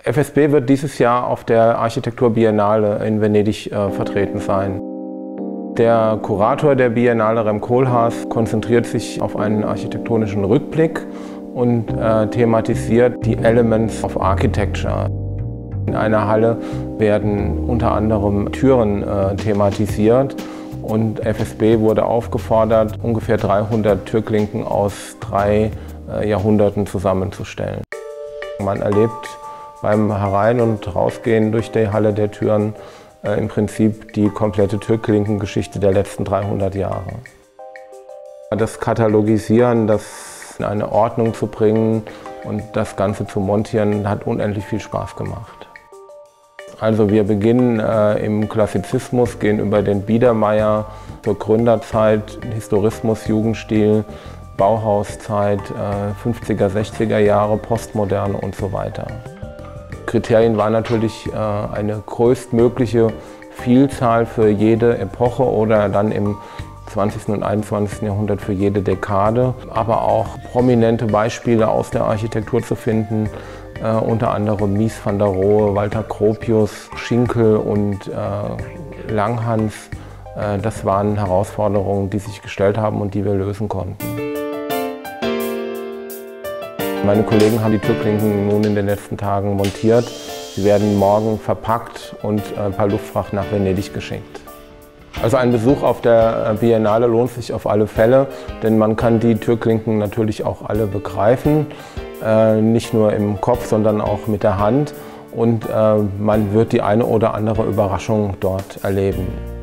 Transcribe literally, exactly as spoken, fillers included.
F S B wird dieses Jahr auf der Architekturbiennale in Venedig äh, vertreten sein. Der Kurator der Biennale, Rem Koolhaas, konzentriert sich auf einen architektonischen Rückblick und äh, thematisiert die Elements of Architecture. In einer Halle werden unter anderem Türen äh, thematisiert und F S B wurde aufgefordert, ungefähr dreihundert Türklinken aus drei äh, Jahrhunderten zusammenzustellen. Man erlebt beim Herein- und Rausgehen durch die Halle der Türen äh, im Prinzip die komplette Türklinkengeschichte der letzten dreihundert Jahre. Das Katalogisieren, das in eine Ordnung zu bringen und das Ganze zu montieren, hat unendlich viel Spaß gemacht. Also wir beginnen äh, im Klassizismus, gehen über den Biedermeier zur Gründerzeit, Historismus, Jugendstil, Bauhauszeit, äh, fünfziger, sechziger Jahre, Postmoderne und so weiter. Kriterien waren natürlich äh, eine größtmögliche Vielzahl für jede Epoche oder dann im zwanzigsten und einundzwanzigsten Jahrhundert für jede Dekade, aber auch prominente Beispiele aus der Architektur zu finden, äh, unter anderem Mies van der Rohe, Walter Gropius, Schinkel und äh, Langhans. Äh, das waren Herausforderungen, die sich gestellt haben und die wir lösen konnten. Meine Kollegen haben die Türklinken nun in den letzten Tagen montiert. Sie werden morgen verpackt und per Luftfracht nach Venedig geschickt. Also ein Besuch auf der Biennale lohnt sich auf alle Fälle, denn man kann die Türklinken natürlich auch alle begreifen. Äh, nicht nur im Kopf, sondern auch mit der Hand. Und äh, man wird die eine oder andere Überraschung dort erleben.